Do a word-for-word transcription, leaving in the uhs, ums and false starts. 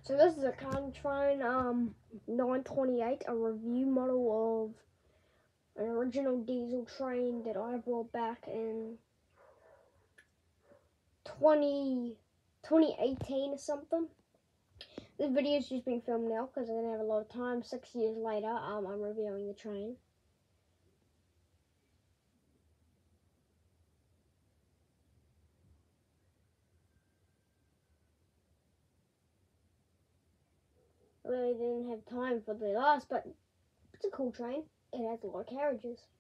So this is a Carton Train um, nine twenty-eight, a review model of an original diesel train that I brought back in twenty eighteen or something. This video is just being filmed now because I didn't have a lot of time. Six years later, um, I'm reviewing the train. I really didn't have time for the last, but it's a cool train. It has a lot of carriages.